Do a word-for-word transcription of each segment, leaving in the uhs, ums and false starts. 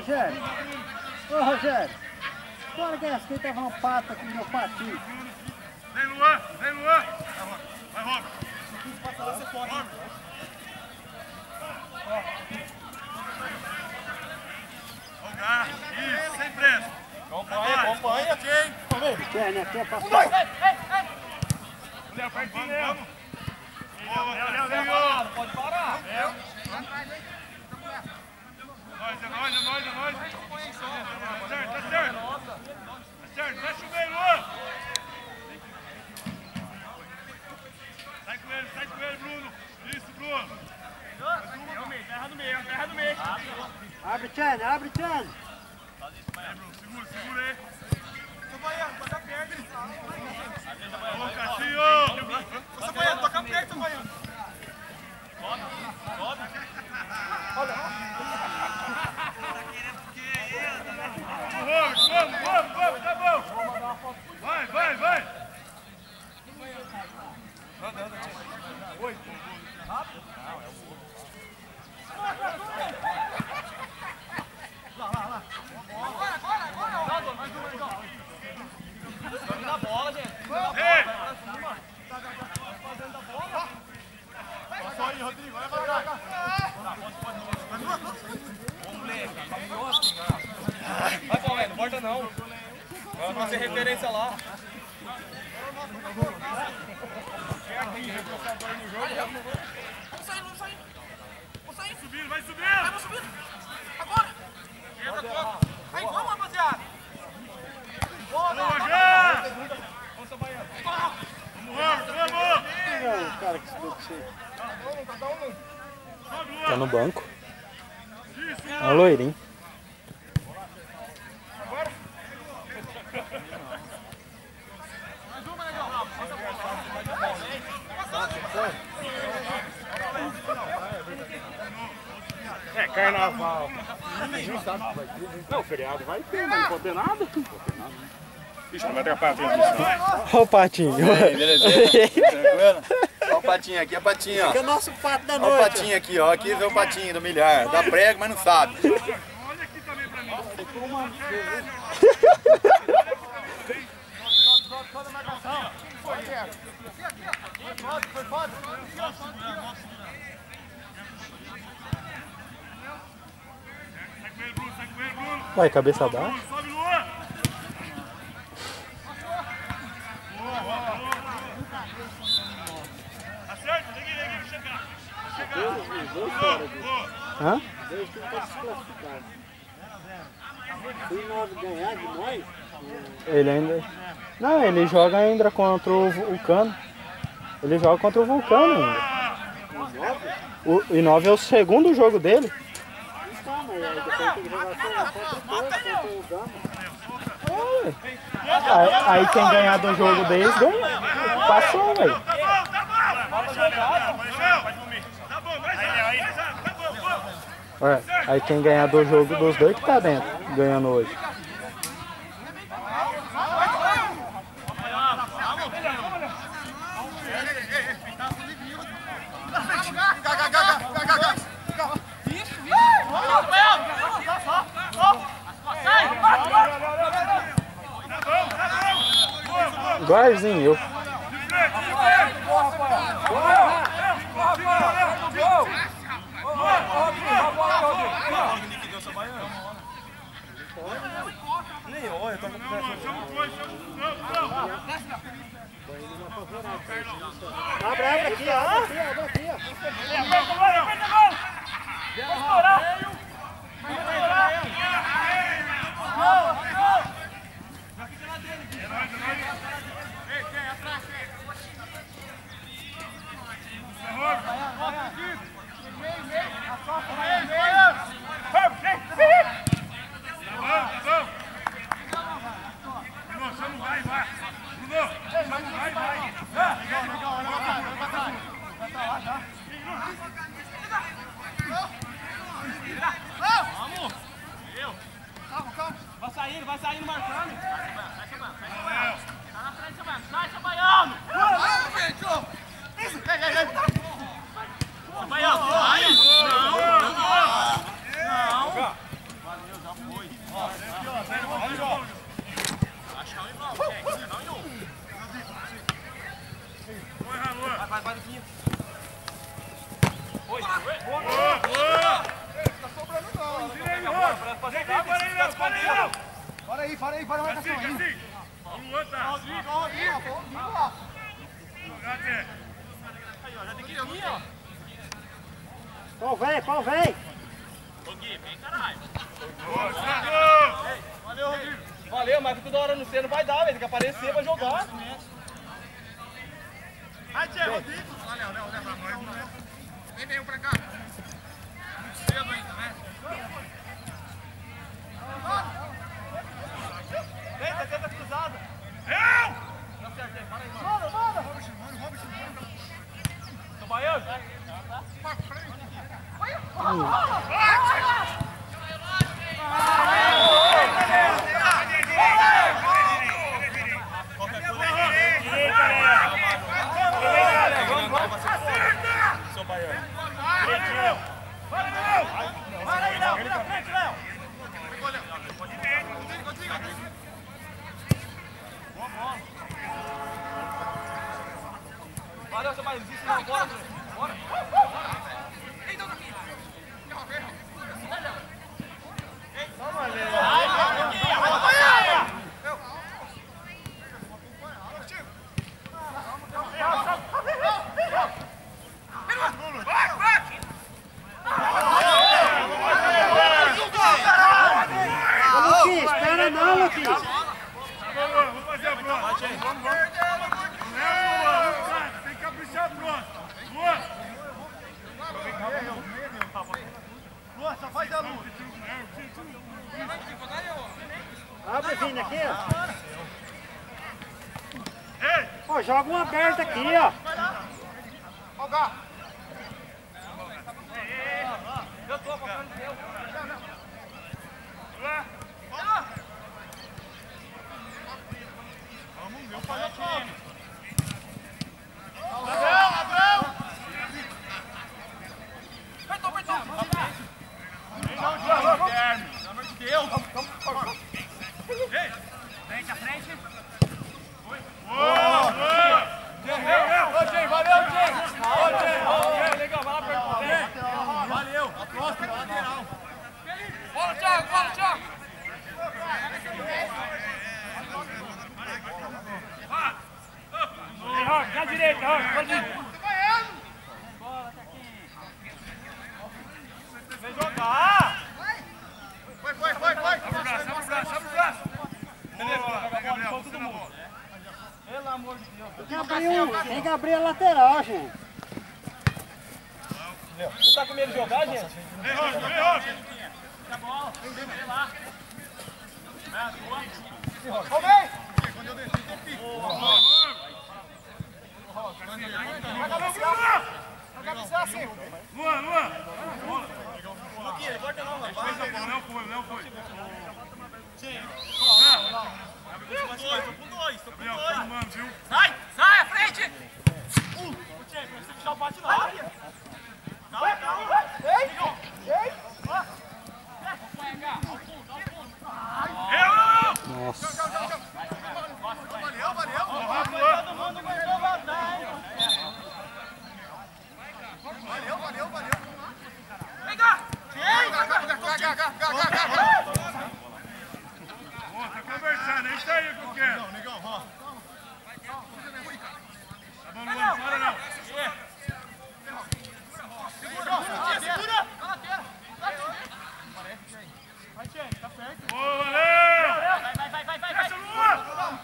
Rogério. Ô, Rogério. Bora, Guess, quem tava um pato aqui no meu patinho. Vem, Luan. Vem, Luan. Vai, Robert. Você pode. Jogar. Isso, sem pressa. Acompanha, acompanha. Quer, né? Quer passar. Léo, pertinho, Léo. Léo, Léo, Léo. Pode parar. Léo. Nós, é nós, é nós, é nós. Tá certo, tá certo. Tá certo, fecha o meio, Luan. Sai com ele, sai com ele, Bruno. Isso, Bruno. Terra no meio, terra no meio. Abre, Tchane, abre, Tchane. Aí, Bruno, segura, segura aí. Tô baiano, toca perto. Ô, Cassinho. Tô baiano, toca perto, tô baiano. Sobe, sobe. Olha. Vamos, vamos, vamos, vamos, tá bom. Vai, vai, vai. Oi. Rápido? Lá, lá, lá. Agora, agora, agora. Mais um, mais um. Vamos na bola, gente. Ei. Fazendo a bola. Passou aí, Rodrigo. Vai, vai, vai. Ô, moleque. Vai, Paulo, não volta não. Vai fazer referência lá. Vamos sair, vamos sair. Vamos sair. Subindo, vai subindo. Vai, vamos subir. Agora. Quebra todo. Aí, vamos, rapaziada. Vamos, já. Vamos, São Baiano. Vamos, vamos, vamos. Olha o cara que espetou. Tá no banco. É o loirinho. É carnaval. Nem sabe que vai ter. Não, feriado vai ter, mas não pode ter nada. Não pode ter nada. Ixi, não vai ter patinho aqui. Olha o patinho. Beleza? Tranquilo? Olha o patinho aqui, a patinha, ó. Que é o nosso pato da Olha noite. o patinho aqui, ó. Aqui é o patinho do milhar. Dá prego, mas não sabe. Olha aqui também pra mim. Toda a marcação. Foi, Guerra. Foi foda, foi foda. Sai com ele, Bruno, sai com ele, Bruno. Vai, cabeça baixa. Sobe, Luan. Boa, boa, boa. Acerta, neguinho, neguinho, chegar. Chegar. Boa, boa. Hã? Dois times pra se classificar. Se o nove ganhar de nós, Ele ainda... Não, ele joga ainda contra o Vulcano. Ele joga contra o Vulcano ainda. O I nove é o segundo jogo dele. então, mas aí depois tem que jogar contra o Porto, contra o Gama. É. Aí, aí quem ganhar do jogo deles ganha. Passou, velho. Tá bom, tá bom. Tá bom, vai já, vai já. Tá bom, bom. Ué, aí quem ganhar do jogo dos dois que tá dentro, ganhando hoje. Igualzinho eu. Nem olha, tô com Abre, abre aqui, ó. Abre aqui, abre aqui, Vai saindo, vai saindo marcando. Tá na frente, São Baiano. Sai, São Baiano. São Baiano, vai. Não, não. Vai, vai, vai, Luquinha. Oi. Boa, boa. Tá sobrando não. Para aí, para aí, para a marcação aí. Assim, o Luan tá. Rodrigo, Rodrigo, Rodrigo lá. Cadê? Aí, ó, já tem que vir, ó. Pau vem, pau vem. Ô, Gui, vem, caralho. Boa, chegou. Valeu, Rodrigo. Valeu, mas toda hora no C não vai dar, velho. Tem que aparecer pra jogar. Vai, Tchê, Rodrigo. Valeu, Léo, leva pra nós, né? Vem, vem um pra cá. Muito cedo ainda, né? Tenta, tenta cruzada. Eu! Não certo, para aí, mano. Manda, manda. Robson, mano, Robson, manda. Tô baiano? Sou baiano. Para aí, Léo. Na frente, Léo. Valeu, seu baiano. Existe não. Bora, André. Bora. Luquinhas, espera não, Luquinhas. Vamos fazer a próxima. Não, Luan, tem que caprichar a próxima. Luan. Luan, só faz a luz. Abre, Vini, aqui, ó. Ei! Ó, joga um aberto aqui, ó. Ó o Gá. Eu tô focando no teu. Luan. Vamos, meu pai, time. Abrão, Abrão. Apertou, apertou. Não, Guilherme. Pelo amor de Deus. Ei! Frente, à frente. Boa, boa! Ô, Jay, valeu, Jay. Ô, Jay. É, legal, vai lá perto. Valeu. A próxima, lateral. Bola, Thiago, bola, Thiago. Ei, Rock, na direita, Rock, pode ir. Vem jogar. Foi, foi, foi, foi. Abre o braço, abre o braço, abre o braço. Boa, Vai, Gabriel, todo pisa na mundo. bola. Pelo amor de Deus. Tem que abrir, um, tem que abrir a lateral, gente. Você tá com medo de jogar, gente? Vem, Rock, vem, Rock. Tá bom, vem lá. Ô, vem. Vai cabecear. Vai cabecear assim. Luan, Luan. Luquinha, corta não, rapaz. Fez a bola, não foi, não foi. Tô com dois, tô com Gabriel, dois. tá mano, viu? Sai, sai à frente. Uh, o Tchê, precisa deixar o bate lá. Calma, calma. Ei, ei. Eu! Nossa. Valeu, valeu. Todo mundo aguentou vantagem. Valeu, valeu, valeu. Vem cá. Ei, Gá, Gá, Gá, Gá, Gá, Gá, Gá, Gá. Ó, tá conversando, é isso aí que eu quero. Não, negão, ó. Tá bom, Luan, para não. Segura. Boa, valeu! Vai, vai, vai, vai, vai. Deixa o Luan!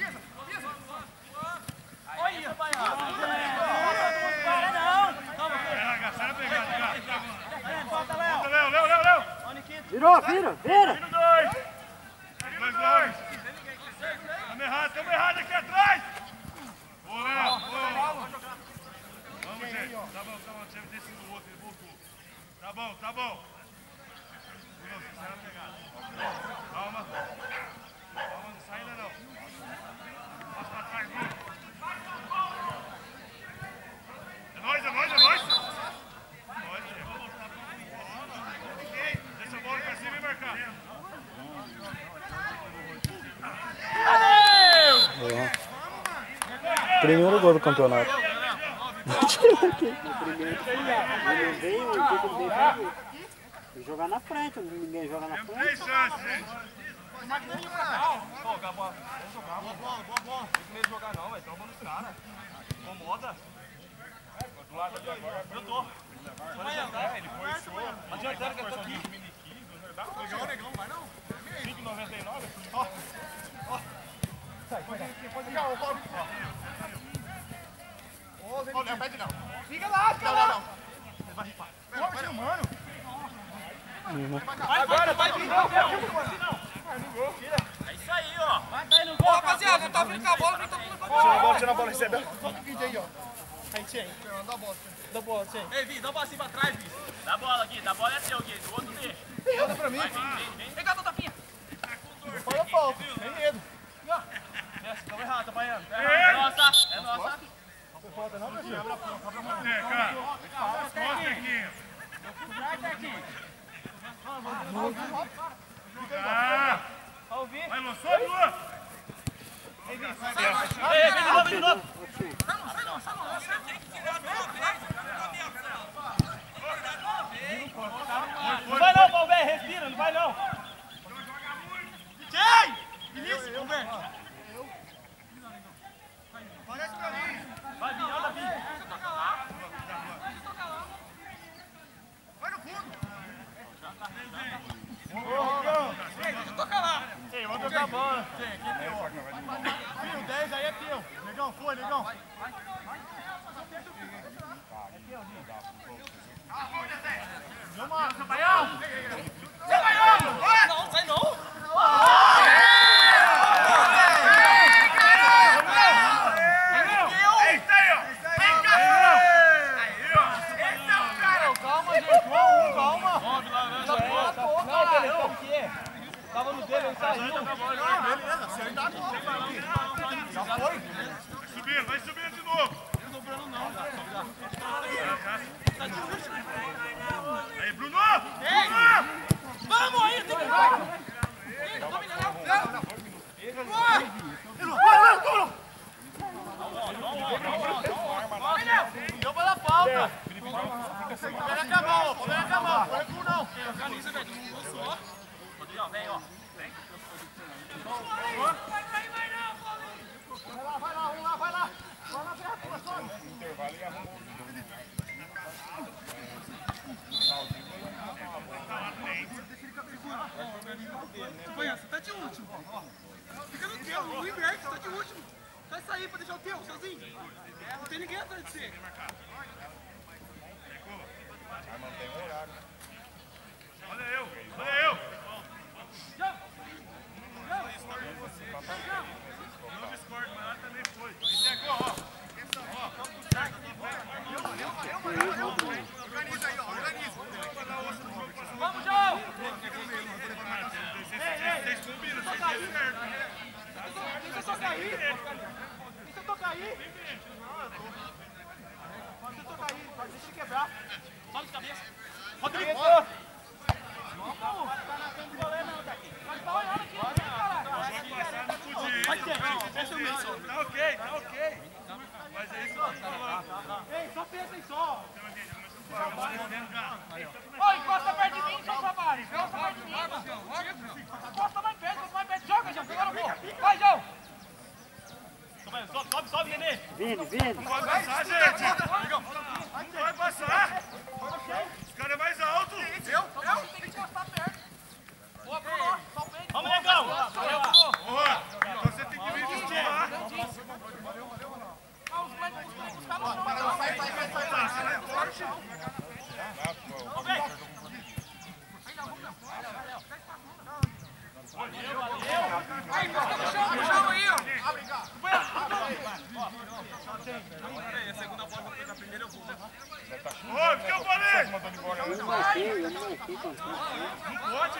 Olha, vai. Para não. É, Gá, sai na pegada, Gá. Falta, Léo. Volta, Léo, Léo, Léo, Léo. Virou, vira, vira. Vira dois. Dois, dois. Tamo errado, tamo errado aqui atrás. Boa, Léo, boa. Vamos, gente. Tá bom, tá bom. Tinha descido o outro, ele voltou. Tá bom, tá bom. Bruno, sai na pegada. Calma. Calma, não sai ainda não. Passa pra trás, Bruno. É nóis, é nóis, é nóis. Nóis, gente. Deixa a bola pra cima e marcar. Primeiro gol do campeonato. Ele veio, o que ele veio jogar na frente, ninguém joga na frente. Três chances, gente. Magnaninho pra cá, ó. Pô, Gabó, vamos jogar. Boa bola, boa bola. Não tem que meio jogar não, velho. Tromba nos caras. Incomoda. Do lado ali agora. Eu tô. Vai andar, ele foi show. Adiantando que eu tô aqui. Negão, negão, vai não. cinco e noventa e nove. Ó. Ó. Sai, pode ir, pode ir. Ó, Paulo. Ó, Zé. Não pede não. Fica lá, fica lá. Não, não, não. Ele vai ripar. Forte, mano. Agora, vai vir. Não, não. É isso aí, ó. Vai cair no gol, rapaziada. Não tá vindo com a bola, não tá vindo com a bola. Tira a bola, tira a bola, recebe. Solta o vídeo aí, ó. Aí, Tchê. Dá a bola, dá a bola, Tchê. Ei, Vi, dá a bola assim pra trás, Vi. Dá a bola aqui, dá a bola é seu, Gui. Do outro deixa. Olha pra mim. Vai, vem, vem, vem. Pega a tua tapinha. Olha a falta, tem medo. Tamo errado, tá baiano. É nossa, é nossa. Não falta não, pessoal. Abre a porta, abre a mão. É, cara. Mostra aqui. Ah! Vai, Lô, sobe, Lô! Ei, vem de novo, vem de novo! Não vai não, Valber, respira, não vai não! Tchê! Vinícius, Valber! Parece pra mim! Vai, Vini, anda, Vini! Vai no fundo! Toca lá! Sim, vamos tocar a bola. Sim, aqui é teu. Filho, dez aí é teu. Negão, foi, negão. Vai, vai. É teu, Zinho. Não, Marcos. Seu Baião! Seu Baião! Não, sai não! Eita aí, ó! Vem cá! Aí, ó! Esse é o cara! Calma, gente. Um a um, calma. Sobe lá, né? Não, ele sabe o que é. Tava no dele, ele saiu. Beleza, se ainda não. Já foi? Subindo, vai subindo de novo. Não dobrando não. Aí, Bruno! Bruno! Vamos aí, tem que ir. Domina, não. Deu pra dar falta. Pera com a mão, pera com a mão. Pera com não. Camisa, velho. Ó, vem, ó. Vem. Vai, vai, vai, vai, não, vai lá, vai lá, vamos lá, vai lá. Vai lá, vem a tua, sobe. Intervalo e arruma. Põe, você tá de último. Fica no teu, não inverte, você tá de último. Vai sair pra deixar o teu, sozinho. Não tem ninguém atrás de você. Vai manter o horário. Olha eu, olha eu. Não discordo, mas lá também foi. Inteco, ó. Organiza aí, ó. Organiza. Vamos, João! Vocês combinam, vocês estão certo. Deixa eu tocar aí. Deixa eu tocar aí. Deixa eu tocar aí. Deixa ele quebrar. Sobe de cabeça. Rodrigo! Não, tá na frente do goleiro não, daqui. Mas tá olhando aqui, caralho. Vai ser, esse é o meu. Tá ok, tá ok. Mas é isso que eu tô falando. Ei, só pensa aí só. Ô, encosta perto de mim, seu Savari. Encosta perto de mim. Encosta mais perto, encosta mais perto. Joga, João. Pega no gol. Vai, João. Sobe, sobe, sobe, Nenê. Vini, Vini. Não vai passar, gente. Não vai passar. Os caras é mais alto. Eu? Eu? Tem que encostar perto. Boa, Bruno. Só o peito. Vamos, Negão. Boa. Então você tem que vir vestir lá. Os caras não. Sai, sai, sai, sai. Sai, forte. Vamos ver. Valeu, valeu. Aí, encosta no chão, no chão aí, ó. Abre cá. A segunda bola foi na primeira, eu vou. Ô, que eu falei? Eu não marquei, eu não marquei. Não pode.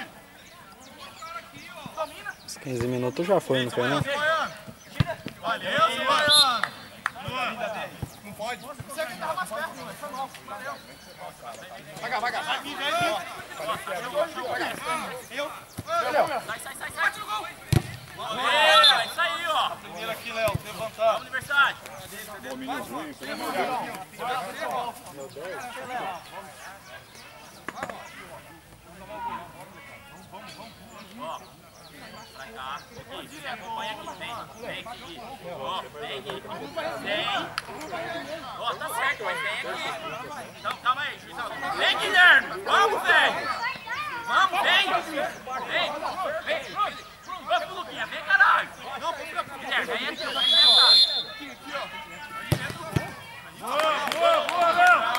Os quinze minutos já foi, não foi, né? Valeu, seu Baiano. Não pode. Você aqui tava mais perto, velho. Foi mal. Valeu. Vai cá, vai cá. Vai aqui, vem aqui. Eu. Sai, sai, sai, sai. Bate no gol. Isso aí, ó. Primeiro aqui, Léo, levantar. Vamos, universidade. Domínio ruim, isso não é Ó, pra cá. Aqui, você acompanha aqui. Vem, vem aqui. Ó, vem aqui. Vem. Ó, tá certo, mas vem aqui. Então, calma aí, juizão. Vem, Guilherme. Vamos, velho. Vamos, vem. Vem. Vem. Ô, Luquinha, vem, caralho. Não, Guilherme, vem aqui, vai sentar. Aqui, aqui, ó. Boa, boa, boa, Léo.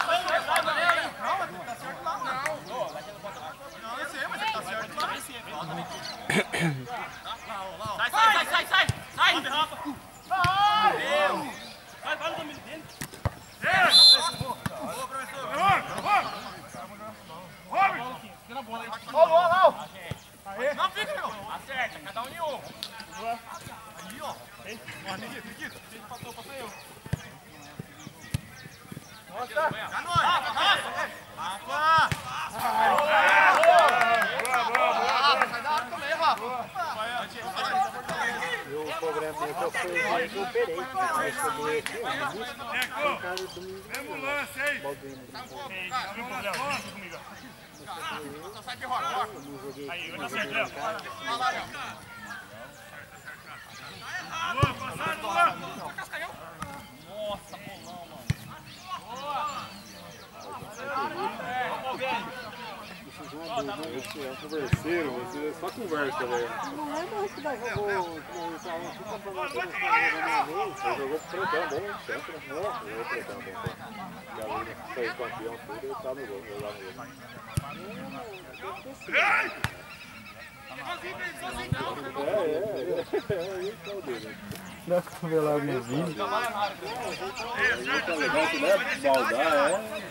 Sai, sai, sai, sai, sai! Sai! Valeu! Vai, vai no domínio dele! Boa, professor! Não fica, não! Acerta, cada um em um! Aí, ó! Ó, Nikita, Nikita! Quem passou, passou eu! Nossa! Já nós! Rafa! Rafa! Eu o programa que eu fui mais diferente, mas eu aqui, no caso do Mesmo lance, hein? Só sai de roda, Aí, vai dar certo, Léo. Boa, passado, Léo. Nossa, bolão, mano. Esse é um converseiro, você é só conversa, velho. Não é mais que nós jogou, que nós estávamos aqui comprando uma coisa que nós Você jogou pro pretão bom, sempre, né? Jogou pro pretão bom. E ali, saiu campeão, tudo, ele tá no jogo, eu lá no jogo. É, é, é, é, isso é o dele. Dá pra ver lá minha vida. Ele tá legal, que deve baldar, é.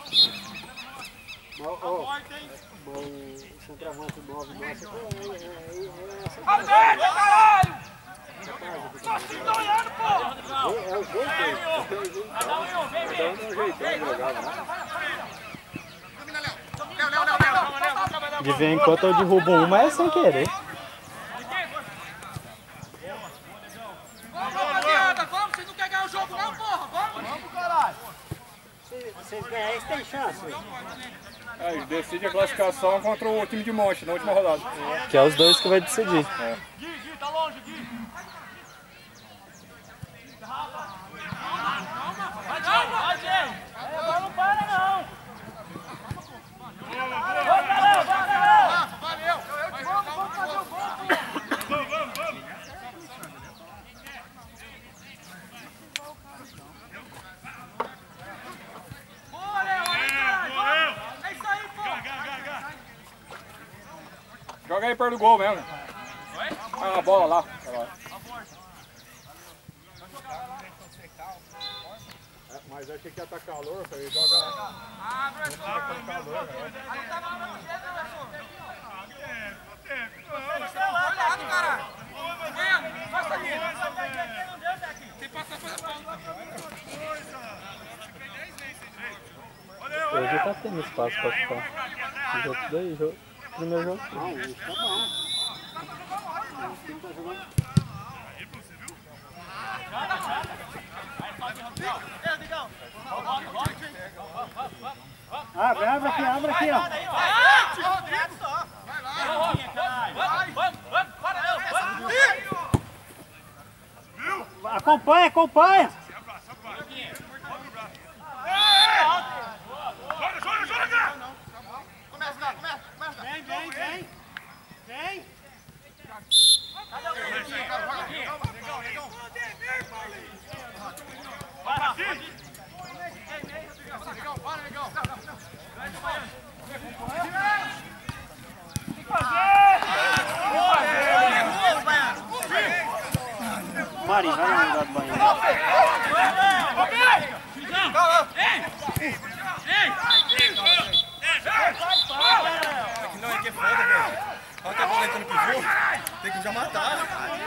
Mas, ó, o centroavante nove nosso é essa. Aberto, caralho! Só se tá olhando, pô! É o jogo dele. Cada um em um, vem, vem! Dá um jeitão de jogar, né? Léo, Léo, Léo, Léo! De vez em quando eu derrubo um, mas é sem querer. Vamos, rapaziada, vamos! Vocês não querem ganhar o jogo, não, porra! Vamos! Vamos, caralho. Se vocês ganharem, tem chance. É, eles decidem a classificação contra o time de Monte na última rodada. Que é os dois que vai decidir. É. Gui, Gui, tá longe, Gui! Vai, calma! Vai, gente! Agora não para, não! Vai, galera, vai, galera! Valeu! Vamos, vamos fazer o gol, pô! Vamos, vamos, vamos. Boa, Léo! É isso aí, pô! Joga aí perto do gol mesmo. Ah, a bola lá. É, mas achei que ia estar calor, falei, joga. Ah, professor! Aí tá na hora do jeito, professor! Você é lá, caralho! Vendo? Passa aqui! Tem que passar pela pauta! Hoje tá tendo espaço pra ficar. Os outros dois jogos. Primeiro jogo. Não, isso tá bom. O time tá jogando. Abre, abre aqui, abre aqui, ó. Acompanha, acompanha. Joga, joga, joga! Começa, lá, começa, começa! Vem, vem, vem. Vem. Cadê o Legal, legal! Vai, Rafinha! Legal, bora, legal! Marinho, vai lá no lugar do banheiro. Não, é que é foda, velho. Olha que a bola entrando pro jogo. Tem que já matar.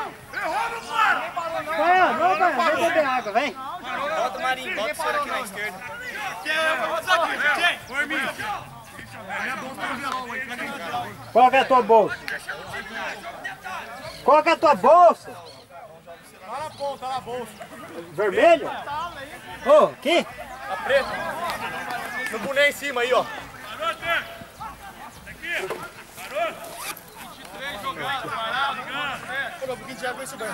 Vai, não, vai, vem beber água, vem. Bota o Marinho, bota o senhor aqui na esquerda. Qual que é a tua bolsa? Qual que é a tua bolsa? Olha na ponta, olha na bolsa. Vermelho? Ô, oh, aqui? A preta. No boné em cima aí, ó. Garoto, aqui. Garoto. vinte e três jogados, parado, ligado. Pô, um pouquinho de água aí, Silvano.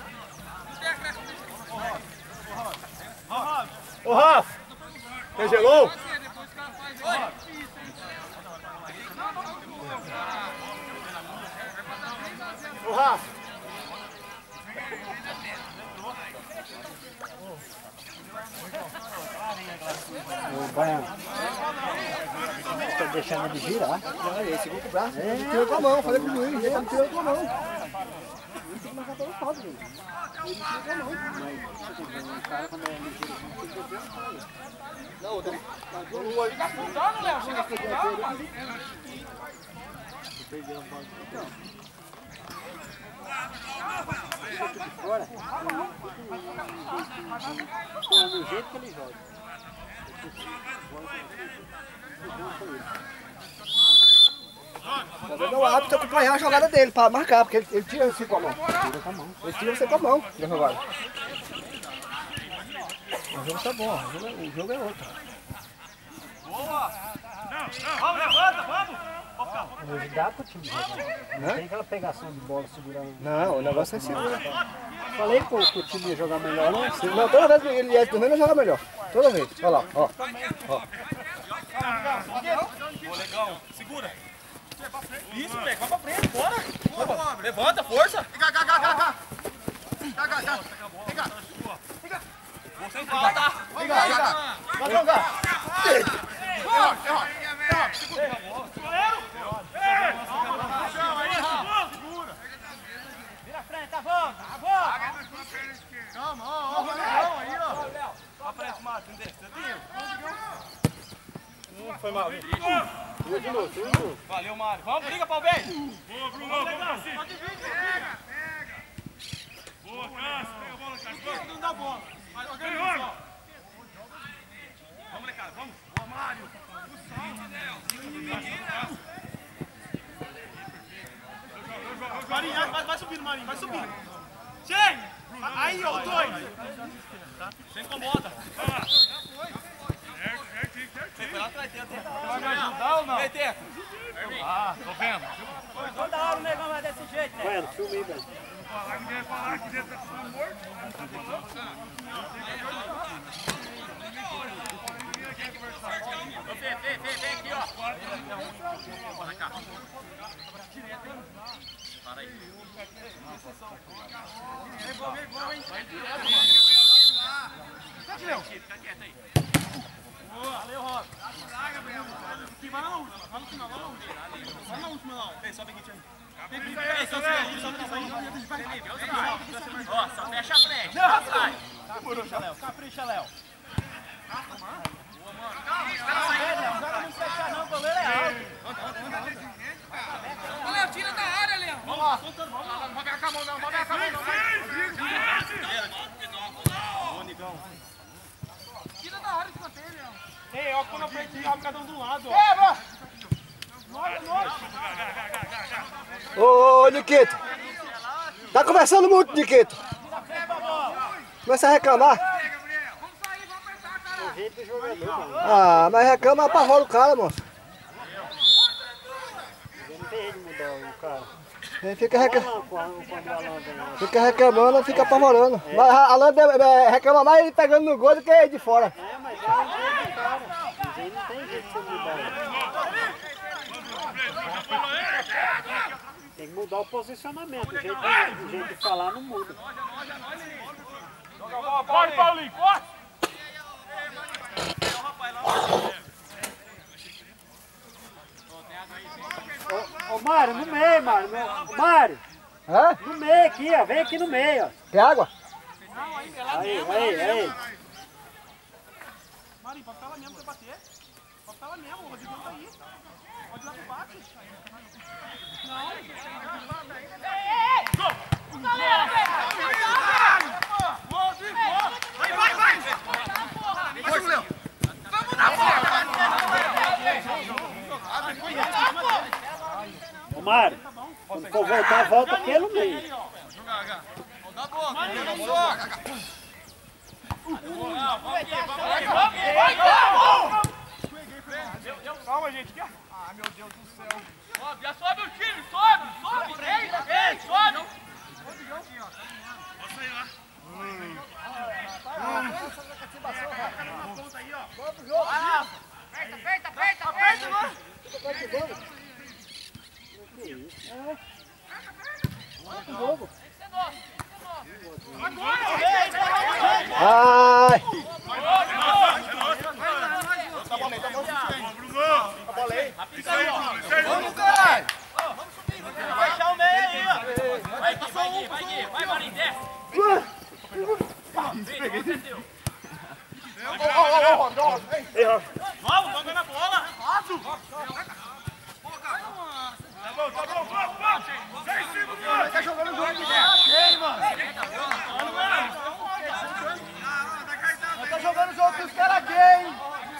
Ô, Rafa. Você gelou? Ô, Rafa. Ô, Baiano. Tá deixando ele girar. Ele segura com o braço, ele tirou com a mão, falei pro juiz, ele tirou com a mão. Ele tem que marcar pelo falta, gente. Ele tirou com a mão. O cara, quando é ligeiro, tem que beber, não fala. Não, o dele. O olho tá afundando, Léo. Chega a pegar ele. Perdeu a bola. Então. Chute de fora. É do jeito que ele joga. Tá vendo o árbitro acompanhar a jogada dele pra marcar, porque ele, ele tira você com a mão. Tira com a mão. Ele tira você com a mão na jogada. O jogo tá bom, o jogo é, o jogo é outro. Boa! Vamos, levanta, vamos! Hoje dá pro time jogar. Não tem aquela pegação de bola segurando. Não, o negócio é seguro. Falei pô, que o time ia jogar melhor, não? Não, toda vez que ele ia dormir, ele joga melhor. Toda vez. Olha lá, ó. Ó. Ô, legal. Segura. Isso, moleque. Vai pra frente, bora. Bora. Levanta, força. Fica, cá, cá, cá, cá. Cá, cá, cá. Fica. Fica. Você volta. Fica, fica. Vai jogar. Segura. Goleiro. Segura. Vira a frente, tá bom. Tá bom. Calma, ó. Ó, aí, ó. Aparece o Márcio, não desce. Hum, foi mal, hein? Segura de novo, segura de novo. Valeu, Mário. Vamos, briga, Palmeiras. Boa, Bruno, vamos pra cima. Pega, pega. Boa, Cássio, pega a bola, Cássio. Não dá bola. Mas organiza só. Vamos, molecada, vamos. Boa, Mário. Marinho, vai, vai subindo, Marinho, vai subindo. Chega! Aí, ó, dois. Você incomoda. Foi lá atrás, tem até. Vai me ajudar ou não? Ei, Teco. Ah, tô vendo. Toda hora o negão vai desse jeito, né? Vai, filme aí, velho. Falar, ninguém vai falar que dentro tá tudo morto. Não tá falando. Vem, vem, vem, vem aqui, ó. Bora cá. Para aí. Fica quieto aí. Valeu, Rob. Vai na última, vai no final, vai na última. Vai na última, não. Ei, sobe aqui, Thiago. Ei, sobe aí, sobe aí. Ó, só fecha a frente. Não sai. Capricha, Léo. Capricha, Léo. Ô, Léo, tira da área, Léo. Vamos lá, soltando, vamos lá. Não vai pegar com a mão, não. Não vai pegar com a mão, não. Ô, Nigão. Tira da área de escanteio, Léo. Ei, ó, quando eu aprendi, cada um do lado, ó. Quebra! Nós, nós. Ô, ô, Niquito. Tá conversando muito, Niquito. Começa a reclamar. Vamos sair, vamos apertar, cara. O jeito do jogador, mano. Ah, mas reclama, apavora o cara, moço. Não tem jeito de mudar o cara. Ele fica, recla... Quando, quando o Alan vem. fica reclamando, fica apavorando. Mas a Alan é, reclama mais ele pegando no gol do que ele de fora. É, mas é o jeito do cara. Mas aí não tem jeito de você mudar. Tem que mudar o posicionamento. O jeito, o jeito de falar não muda. Corre, Paulinho, corre! Ô, ô Mário, no meio, Mário. Ô, Mário, Hã? no meio aqui, ó. Vem aqui no meio, ó. Quer água? Aí, aí, aí. Marinho, pode ficar lá mesmo pra bater. Pode ficar lá mesmo, o Rodrigo tá aí. Pode ir lá pro bate. Não. Vai, vai, vai! Vai, Léo! Vamos na Ô, Mário, quando for voltar, volta aqui no meio. Dá boa. Calma, gente. Ah, meu Deus do céu. Sobe, já sobe o time, sobe, sobe, vem, vem, sobe. Posso sair lá? Aperta, aperta, aperta, aperta, mano. Ai! Tá bom, tá bom. Vamos, Bruno! Tá bom, aí. Isso aí, Bruno! Isso aí, Bruno! caralho! Vai fechar o meio aí, ó. Vai, Gui, vai, Gui, vai, Gui. Vai, Marinho, desce. Vem, você é teu. Ô, ô, ô, Rob, ô, Rob. Ei, Rob. Vamos, vamos na bola. Tá bom, tá bom, vamos, vamos! Sai em cima, mano! Tá jogando o jogo aqui, né? Tá jogando o jogo com os caras aqui, hein?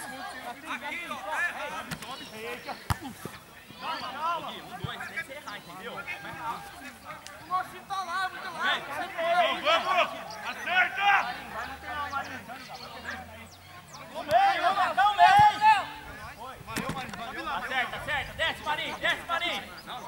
Nossa, tá lá, muito lá. Vamos, vamos! Acerta! O meio, vamos marcar o meio. Acerta, acerta. Desce, Marinho, desce, Marinho.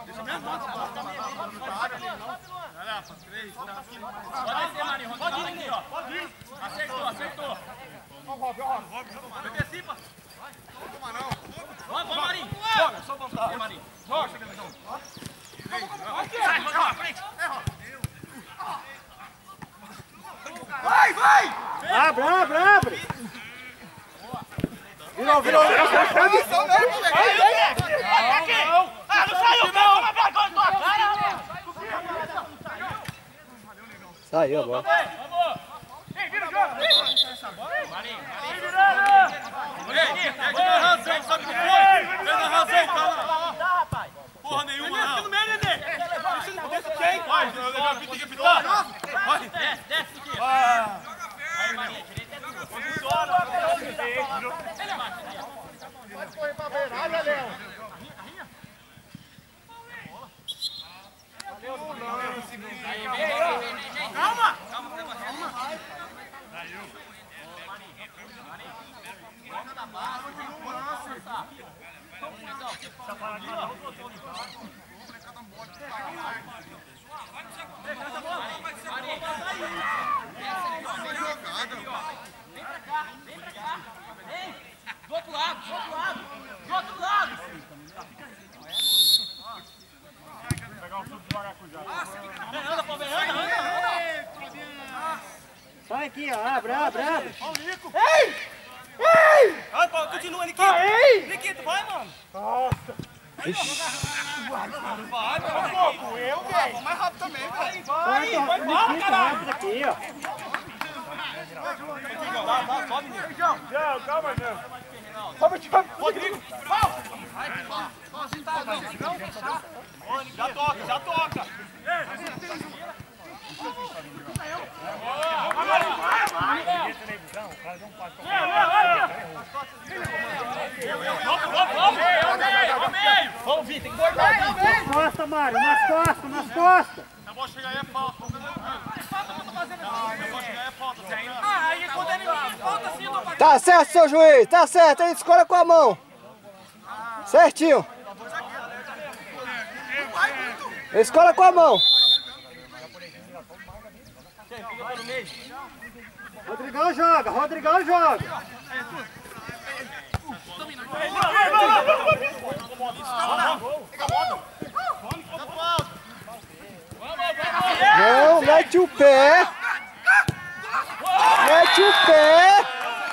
Pode descer, Marinho. Rodinho aqui, ó. Acertou, acertou. Ó, Rob, ó, Rob. Eu desci, pá. Vamos, vamos, Marinho. Joga, só voltar. Desce, Marinho. Joga. Sai, Rodinho, à frente. Vai, vai! Abre, abre, abre! Virou, virou, virou. Vai, Ah, não saiu, não. Toma vergonha na tua cara. Saiu a bola. Vamos. Vem, vira o jogo. Marinho, Marinho. Virando. Ei, pega na razão, sabe o que foi? Pega na razão, cara. Porra nenhuma, não. Desce no meio, Nenê. Desce quem? Vai, tem que apitar. Vai. Desce, desce aqui. Aí, Marinho, direita é tua. Posiciona. Vai correr pra beirada, Léo. Calma. Calma. Vem pra cá, vem pra cá. Vem. Do outro lado, do outro lado. Do outro lado. Anda, pô, anda, anda, anda. Sai aqui, ó. Abre, abre, abre. Ei! Ei! Vai, Paulo, continua, Niquito. Ei! Niquito, vai, mano. Nossa! Vai, Pô, eu, velho. Vou mais rápido também, velho. vai, vai embora, caralho. Abre aqui, ó. Vai, vai, sobe, Nico. Não, calma, não. Sobe o time. Rodrigo. Já toca, já toca. Vamos, Vitor, tem que guardar. Nas costas, Mário. Nas costas, nas costas. A bola chegar aí é falta. Ah, aí quando ele falta assim, eu tô fazendo. Tá certo, seu juiz, tá certo, aí escolha com a mão. Certinho. Escolha com a mão. Rodrigão joga, Rodrigão joga. Não, mete o pé. Mete o pé.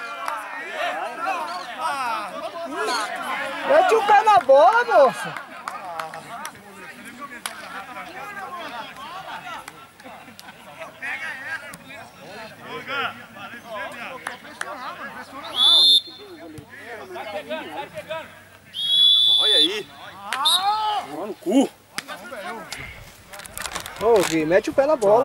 Mete o pé na bola, moça. Olha aí. Toma no cu. Ô, Gui, mete o pé na bola.